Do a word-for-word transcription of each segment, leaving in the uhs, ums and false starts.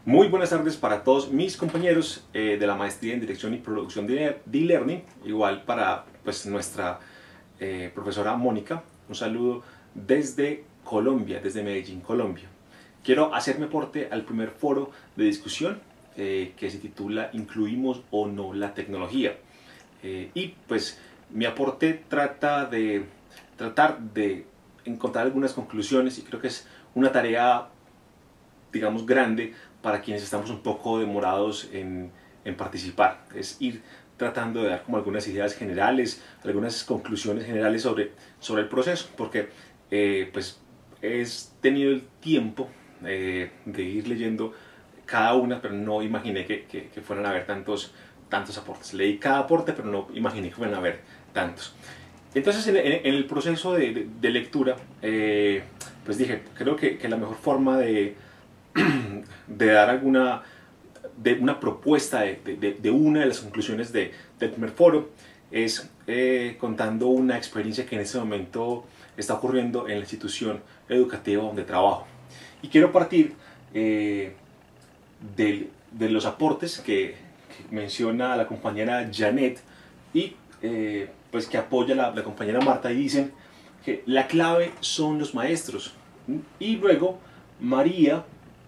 Muy buenas tardes para todos mis compañeros eh, de la maestría en Dirección y Producción de e-Learning, igual para pues, nuestra eh, profesora Mónica. Un saludo desde Colombia, desde Medellín, Colombia. Quiero hacerme aporte al primer foro de discusión eh, que se titula ¿Incluimos o no la tecnología? Eh, y pues mi aporte trata de tratar de encontrar algunas conclusiones y creo que es una tarea, digamos, grande para quienes estamos un poco demorados en, en participar. Es ir tratando de dar como algunas ideas generales, algunas conclusiones generales sobre, sobre el proceso, porque eh, pues he tenido el tiempo eh, de ir leyendo cada una, pero no imaginé que, que, que fueran a haber tantos, tantos aportes. Leí cada aporte, pero no imaginé que fueran a haber tantos. Entonces, en, en, en el proceso de, de, de lectura, eh, pues dije, creo que, que la mejor forma de, de dar alguna de una propuesta de, de, de una de las conclusiones de, del primer foro es eh, contando una experiencia que en este momento está ocurriendo en la institución educativa donde trabajo. Y quiero partir eh, de, de los aportes que, que menciona la compañera Janet y eh, pues que apoya la, la compañera Marta, y dicen que la clave son los maestros. Y luego María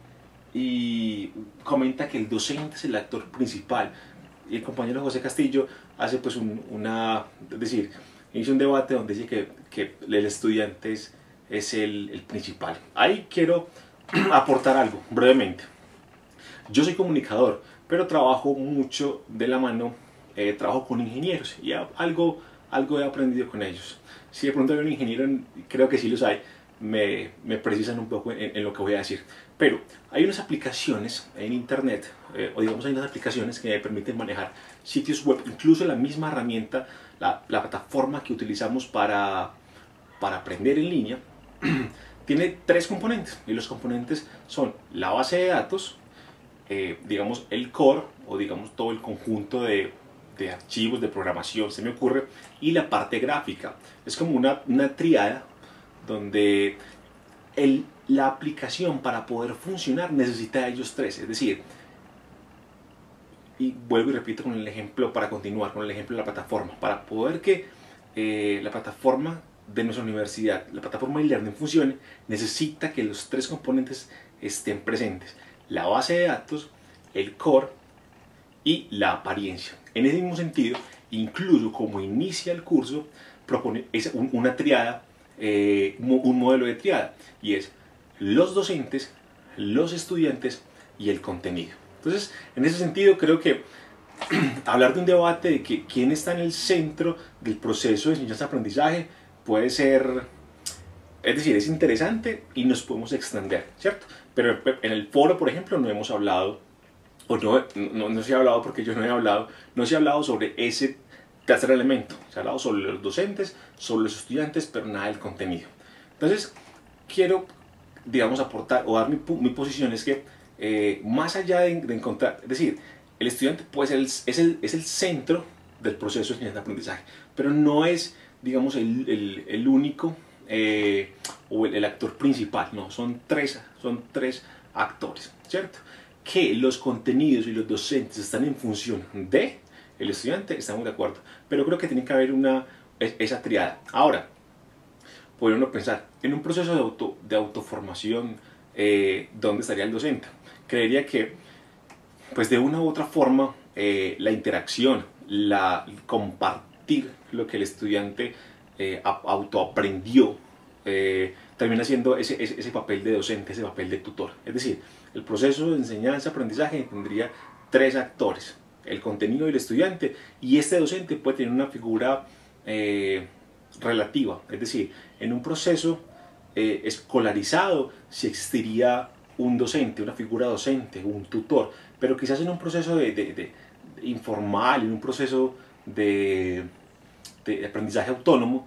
y comenta que el docente es el actor principal, y el compañero José Castillo hace pues un, una, es decir, inicia un debate donde dice que, que el estudiante es, es el, el principal. Ahí quiero aportar algo brevemente. Yo soy comunicador, pero trabajo mucho de la mano, eh, trabajo con ingenieros y algo, algo he aprendido con ellos. Si de pronto hay un ingeniero, creo que sí los hay, me, me precisan un poco en, en lo que voy a decir. Pero hay unas aplicaciones en internet, eh, o digamos hay unas aplicaciones que me permiten manejar sitios web, incluso la misma herramienta, la, la plataforma que utilizamos para, para aprender en línea, tiene tres componentes, y los componentes son la base de datos, eh, digamos el core, o digamos todo el conjunto de, de archivos de programación, se me ocurre, y la parte gráfica. Es como una, una triada donde el, la aplicación, para poder funcionar, necesita de ellos tres. Es decir, y vuelvo y repito con el ejemplo, para continuar con el ejemplo de la plataforma, para poder que eh, la plataforma de nuestra universidad, la plataforma e-Learning funcione, necesita que los tres componentes estén presentes: la base de datos, el core y la apariencia. En ese mismo sentido, incluso como inicia el curso, propone una triada, eh, un modelo de triada, y es los docentes, los estudiantes y el contenido. Entonces, en ese sentido, creo que hablar de un debate de que quién está en el centro del proceso de enseñanza-aprendizaje puede ser, es decir, es interesante y nos podemos extender, ¿cierto? Pero en el foro, por ejemplo, no hemos hablado, o no, no, no se ha hablado porque yo no he hablado, no se ha hablado sobre ese tercer elemento. Se ha hablado sobre los docentes, sobre los estudiantes, pero nada del contenido. Entonces, quiero, digamos, aportar o dar mi, mi posición, es que eh, más allá de, de encontrar, es decir, el estudiante puede ser el, es, el, es el centro del proceso de enseñanza-aprendizaje, pero no es, digamos, el, el, el único eh, o el, el actor principal. No, son tres, son tres actores, ¿cierto? Que los contenidos y los docentes están en función de el estudiante, estamos de acuerdo, pero creo que tiene que haber una, esa triada. Ahora, puede uno pensar en un proceso de, auto, de autoformación, eh, ¿dónde estaría el docente? Creería que, pues de una u otra forma, eh, la interacción, la compartir lo que el estudiante eh, autoaprendió, eh, termina siendo ese, ese, ese papel de docente, ese papel de tutor. Es decir, el proceso de enseñanza-aprendizaje tendría tres actores: el contenido del estudiante, y este docente puede tener una figura eh, relativa. Es decir, en un proceso eh, escolarizado sí existiría un docente, una figura docente, un tutor, pero quizás en un proceso de, de, de, de informal, en un proceso de, de aprendizaje autónomo,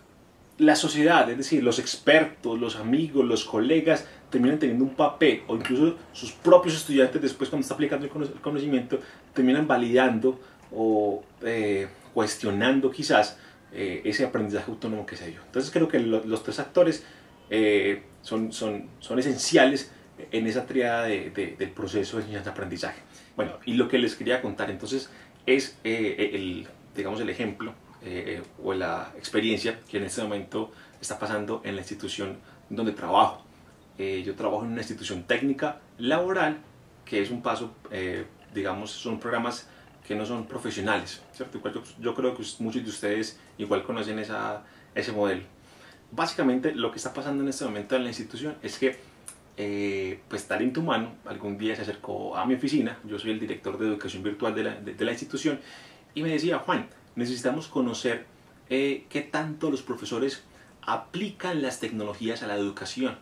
la sociedad, es decir, los expertos, los amigos, los colegas, terminan teniendo un papel, o incluso sus propios estudiantes después, cuando está aplicando el conocimiento, terminan validando o eh, cuestionando quizás eh, ese aprendizaje autónomo que se dio. Entonces creo que lo, los tres actores eh, son, son, son esenciales en esa tríada de, de, del proceso de enseñanza-aprendizaje. Bueno, y lo que les quería contar entonces es eh, el, digamos, el ejemplo eh, o la experiencia que en este momento está pasando en la institución donde trabajo. Eh, yo trabajo en una institución técnica laboral, que es un paso, eh, digamos, son programas que no son profesionales, ¿cierto? Yo, yo creo que muchos de ustedes igual conocen esa, ese modelo. Básicamente lo que está pasando en este momento en la institución es que eh, pues Talento Humano algún día se acercó a mi oficina, yo soy el director de educación virtual de la, de, de la institución, y me decía: Juan, necesitamos conocer eh, qué tanto los profesores aplican las tecnologías a la educación.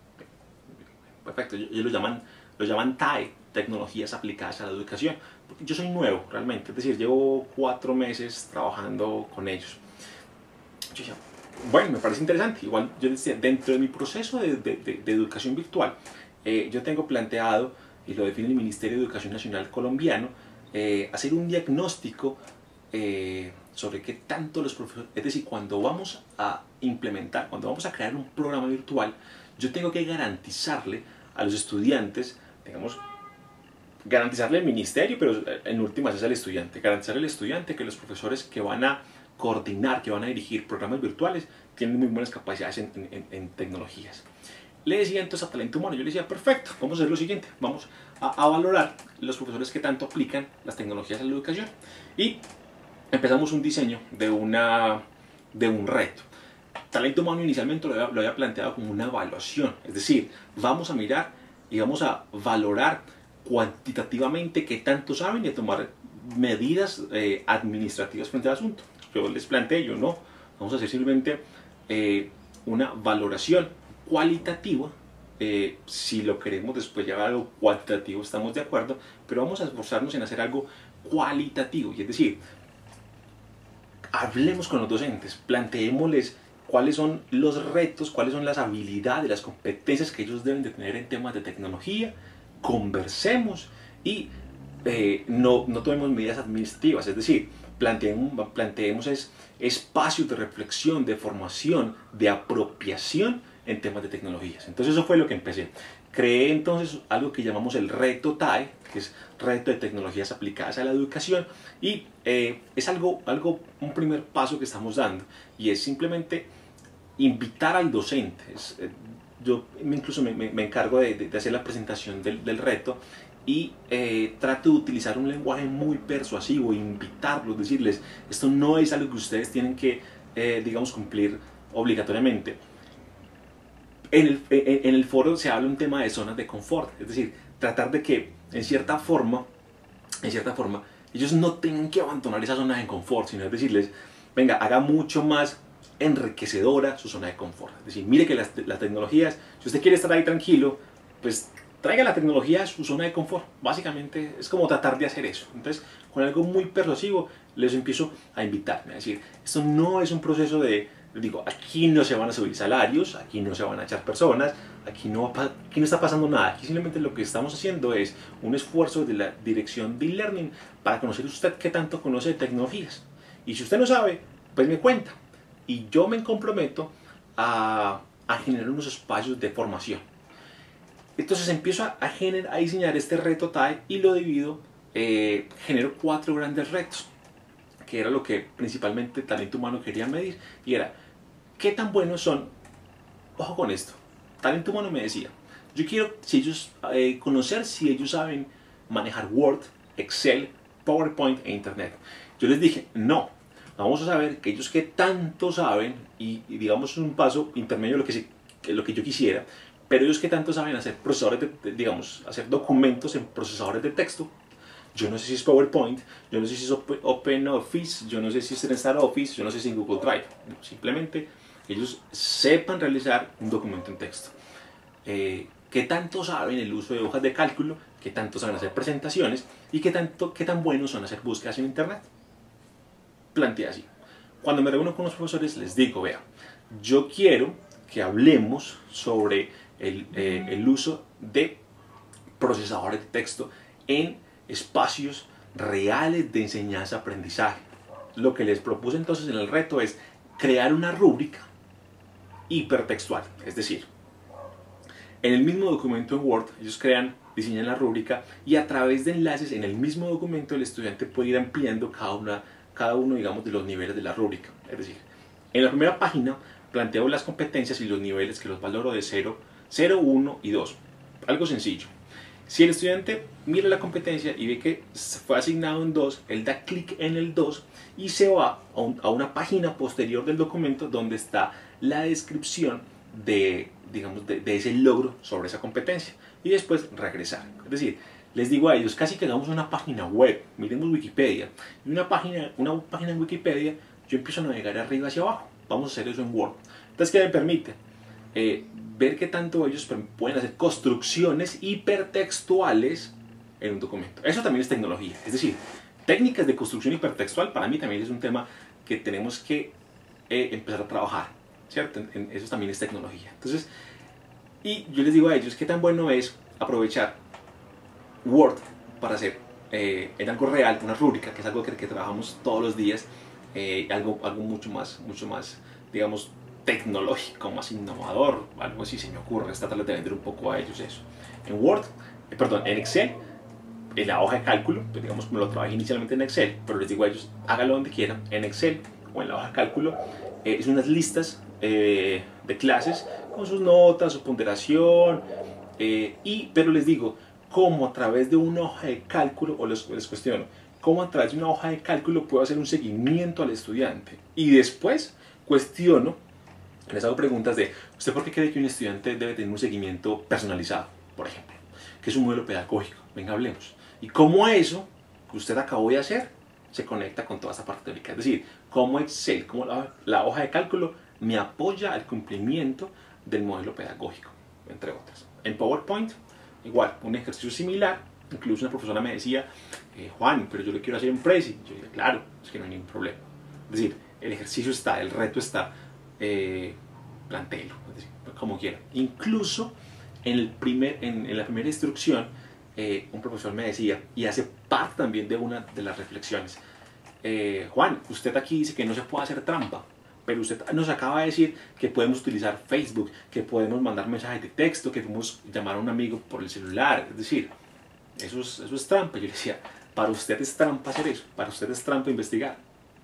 Perfecto, ellos lo llaman, lo llaman T A E, tecnologías aplicadas a la educación. Porque yo soy nuevo realmente, es decir, llevo cuatro meses trabajando con ellos. Yo decía, bueno, me parece interesante. Igual yo decía, dentro de mi proceso de, de, de, de educación virtual, eh, yo tengo planteado, y lo define el Ministerio de Educación Nacional colombiano, eh, hacer un diagnóstico eh, sobre qué tanto los profesores, es decir, cuando vamos a implementar, cuando vamos a crear un programa virtual, yo tengo que garantizarle a los estudiantes, digamos, garantizarle al ministerio, pero en últimas es al estudiante, garantizarle al estudiante que los profesores que van a coordinar, que van a dirigir programas virtuales, tienen muy buenas capacidades en, en, en tecnologías. Le decía entonces a Talento Humano, yo le decía, perfecto, vamos a hacer lo siguiente, vamos a, a valorar los profesores que tanto aplican las tecnologías a la educación. Y empezamos un diseño de, una, de un reto. Talento Humano inicialmente lo había, lo había planteado como una evaluación, es decir, vamos a mirar y vamos a valorar cuantitativamente qué tanto saben y a tomar medidas eh, administrativas frente al asunto. Yo les planteé, yo no, vamos a hacer simplemente eh, una valoración cualitativa. Eh, si lo queremos después llevar a algo cuantitativo estamos de acuerdo, pero vamos a esforzarnos en hacer algo cualitativo, y es decir, hablemos con los docentes, planteémosles cuáles son los retos, cuáles son las habilidades, las competencias que ellos deben de tener en temas de tecnología, conversemos y eh, no, no tomemos medidas administrativas, es decir, planteemos, planteemos es, espacios de reflexión, de formación, de apropiación en temas de tecnologías. Entonces eso fue lo que empecé. Creé entonces algo que llamamos el reto T A E, que es reto de tecnologías aplicadas a la educación, y eh, es algo, algo, un primer paso que estamos dando, y es simplemente invitar al docente. Es, eh, yo incluso me, me, me encargo de, de, de hacer la presentación del, del reto, y eh, trato de utilizar un lenguaje muy persuasivo, invitarlos, decirles, esto no es algo que ustedes tienen que, eh, digamos, cumplir obligatoriamente. En el, en el foro se habla un tema de zonas de confort, es decir, tratar de que en cierta forma, en cierta forma, ellos no tengan que abandonar esa zona de confort, sino es decirles, venga, haga mucho más enriquecedora su zona de confort. Es decir, mire que las, las tecnologías, si usted quiere estar ahí tranquilo, pues traiga la tecnología a su zona de confort. Básicamente es como tratar de hacer eso. Entonces, con algo muy persuasivo, les empiezo a invitar, a decir, esto no es un proceso de, digo, aquí no se van a subir salarios, aquí no se van a echar personas, aquí no, aquí no está pasando nada. Aquí simplemente lo que estamos haciendo es un esfuerzo de la dirección de e-learning para conocer usted qué tanto conoce de tecnologías. Y si usted no sabe, pues me cuenta. Y yo me comprometo a, a generar unos espacios de formación. Entonces empiezo a, a, generar, a diseñar este reto T A E y lo divido, eh, genero cuatro grandes retos, que era lo que principalmente Talento Humano quería medir, y era, ¿qué tan buenos son? Ojo con esto, Talento Humano me decía, yo quiero si ellos, eh, conocer si ellos saben manejar Word, Excel, PowerPoint e Internet. Yo les dije, no, vamos a saber que ellos qué tanto saben, y, y digamos un paso intermedio de lo que, lo que yo quisiera, pero ellos qué tanto saben hacer procesadores de, de, digamos, hacer documentos en procesadores de texto. Yo no sé si es PowerPoint, yo no sé si es OpenOffice, yo no sé si es StarOffice, yo no sé si es Google Drive. Simplemente ellos sepan realizar un documento en texto. Eh, ¿Qué tanto saben el uso de hojas de cálculo? ¿Qué tanto saben hacer presentaciones? ¿Y qué, tanto, qué tan buenos son hacer búsquedas en Internet? Plantea así. Cuando me reúno con los profesores les digo, vea, yo quiero que hablemos sobre el, eh, el uso de procesadores de texto en espacios reales de enseñanza-aprendizaje. Lo que les propuse entonces en el reto es crear una rúbrica hipertextual, es decir, En el mismo documento en Word, ellos crean, diseñan la rúbrica y a través de enlaces en el mismo documento el estudiante puede ir ampliando cada, una, cada uno, digamos, de los niveles de la rúbrica. Es decir, en la primera página planteo las competencias y los niveles que los valoro de cero, cero, uno y dos. Algo sencillo. Si el estudiante mira la competencia y ve que fue asignado en dos, él da clic en el dos y se va a, un, a una página posterior del documento donde está la descripción de, digamos, de, de ese logro sobre esa competencia y después regresar. Es decir, les digo a ellos, casi que hagamos una página web, miremos Wikipedia, y una página, una página en Wikipedia, yo empiezo a navegar arriba hacia abajo. Vamos a hacer eso en Word. Entonces, ¿qué me permite? Eh, ver qué tanto ellos pueden hacer construcciones hipertextuales en un documento. Eso también es tecnología. Es decir, técnicas de construcción hipertextual para mí también es un tema que tenemos que eh, empezar a trabajar, ¿cierto? En, en, eso también es tecnología. Entonces, y yo les digo a ellos, ¿qué tan bueno es aprovechar Word para hacer eh, en algo real, una rúbrica, que es algo que, que trabajamos todos los días, eh, algo, algo mucho más, mucho más, digamos, tecnológico, más innovador, algo así se me ocurre, es tratar de vender un poco a ellos eso. En Word, eh, perdón, en Excel, en la hoja de cálculo, pues digamos como lo trabajé inicialmente en Excel, pero les digo a ellos, hágalo donde quieran, en Excel o en la hoja de cálculo, eh, es unas listas eh, de clases con sus notas, su ponderación, eh, y, pero les digo, cómo a través de una hoja de cálculo, o les, les cuestiono, cómo a través de una hoja de cálculo puedo hacer un seguimiento al estudiante, y después cuestiono, les hago preguntas de, ¿usted por qué cree que un estudiante debe tener un seguimiento personalizado, por ejemplo? ¿Qué es un modelo pedagógico? Venga, hablemos. Y cómo eso que usted acabó de hacer se conecta con toda esta parte teórica. Es decir, cómo Excel, cómo la, la hoja de cálculo me apoya al cumplimiento del modelo pedagógico, entre otras. En PowerPoint, igual, un ejercicio similar. Incluso una profesora me decía, eh, Juan, pero yo lo quiero hacer en Prezi. Yo dije, claro, es que no hay ningún problema. Es decir, el ejercicio está, el reto está. Eh, plantéelo, es decir, como quiera. Incluso en, el primer, en, en la primera instrucción, eh, un profesor me decía, y hace parte también de una de las reflexiones, eh, Juan, usted aquí dice que no se puede hacer trampa, pero usted nos acaba de decir que podemos utilizar Facebook, que podemos mandar mensajes de texto, que podemos llamar a un amigo por el celular, es decir, eso es, eso es trampa. Yo le decía, para usted es trampa hacer eso, para usted es trampa investigar.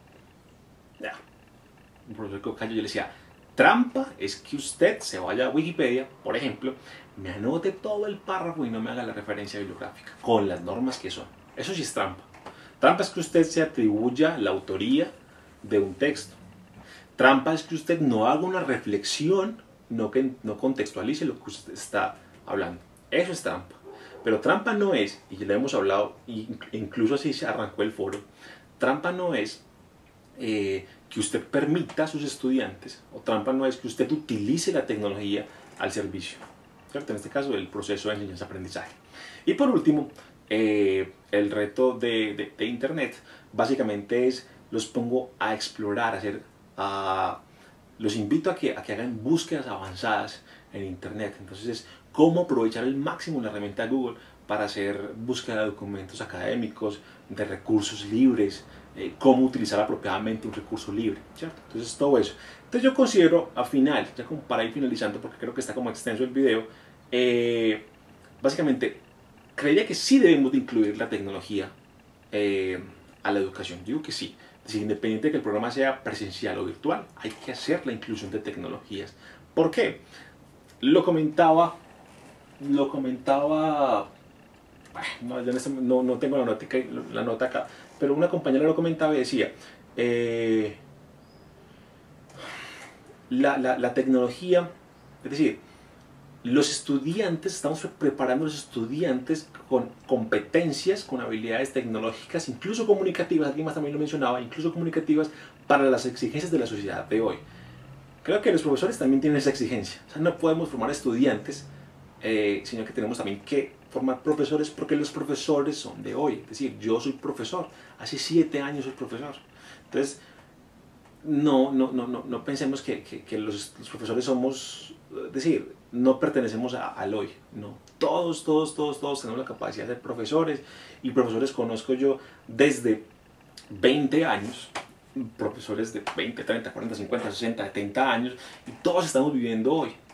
Ya. Un profesor que callo, yo le decía, trampa es que usted se vaya a Wikipedia, por ejemplo, me anote todo el párrafo y no me haga la referencia bibliográfica, con las normas que son. Eso sí es trampa. Trampa es que usted se atribuya la autoría de un texto. Trampa es que usted no haga una reflexión, no, que, no contextualice lo que usted está hablando. Eso es trampa. Pero trampa no es, y ya lo hemos hablado, incluso así se arrancó el foro, trampa no es eh, que usted permita a sus estudiantes, o trampa no es que usted utilice la tecnología al servicio, ¿cierto? En este caso, el proceso de enseñanza-aprendizaje. Y por último, eh, el reto de, de, de Internet, básicamente es, los pongo a explorar, a hacer, a, los invito a que, a que hagan búsquedas avanzadas en Internet. Entonces es cómo aprovechar al máximo la herramienta Google para hacer búsqueda de documentos académicos, de recursos libres, eh, cómo utilizar apropiadamente un recurso libre, ¿cierto? Entonces todo eso. Entonces yo considero al final, ya como para ir finalizando, porque creo que está como extenso el video, eh, básicamente creería que sí debemos de incluir la tecnología eh, a la educación. Digo que sí. Es decir, independiente de que el programa sea presencial o virtual, hay que hacer la inclusión de tecnologías. ¿Por qué? Lo comentaba, lo comentaba, no, no, no tengo la nota, la nota acá, pero una compañera lo comentaba y decía, eh, la, la, la tecnología, es decir, los estudiantes, estamos preparando a los estudiantes con competencias, con habilidades tecnológicas, incluso comunicativas, alguien más también lo mencionaba, incluso comunicativas para las exigencias de la sociedad de hoy. Creo que los profesores también tienen esa exigencia. O sea, no podemos formar estudiantes, eh, sino que tenemos también que formar profesores, porque los profesores son de hoy. Es decir, yo soy profesor, hace siete años soy profesor. Entonces, no, no, no, no, no pensemos que, que, que los, los profesores somos, es decir, no pertenecemos a, al hoy, no. Todos, todos, todos, todos tenemos la capacidad de ser profesores, y profesores conozco yo desde veinte años, profesores de veinte, treinta, cuarenta, cincuenta, sesenta, setenta años, y todos estamos viviendo hoy.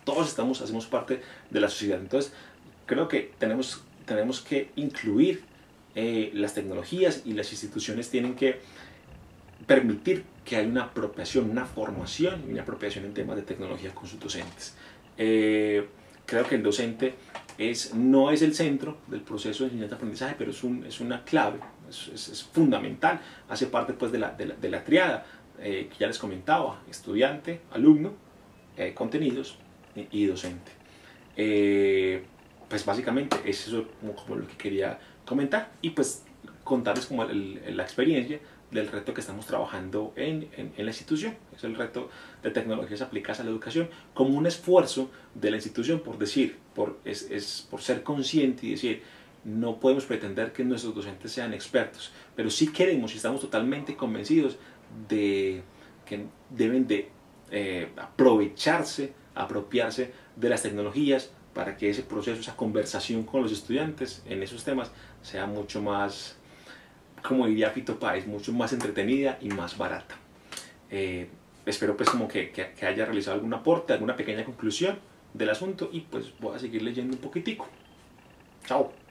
todos estamos, hacemos parte de la sociedad. Entonces, creo que tenemos, tenemos que incluir eh, las tecnologías, y las instituciones tienen que permitir que haya una apropiación, una formación y una apropiación en temas de tecnología con sus docentes. Eh, creo que el docente es, no es el centro del proceso de enseñanza-aprendizaje, pero es, un, es una clave, es, es, es fundamental, hace parte pues, de, la, de, la, de la triada eh, que ya les comentaba: estudiante, alumno, eh, contenidos y, y docente. Eh, pues básicamente es eso como, como lo que quería comentar, y pues contarles como el, el, la experiencia del reto que estamos trabajando en, en, en la institución. Es el reto de tecnologías aplicadas a la educación, como un esfuerzo de la institución por decir, por, es, es, por ser consciente y decir, no podemos pretender que nuestros docentes sean expertos, pero sí queremos y estamos totalmente convencidos de que deben de eh, aprovecharse, apropiarse de las tecnologías para que ese proceso, esa conversación con los estudiantes en esos temas sea mucho más, como diría Fito Páez, mucho más entretenida y más barata. Eh, espero pues como que, que, que haya realizado algún aporte, alguna pequeña conclusión del asunto, y pues voy a seguir leyendo un poquitico. Chao.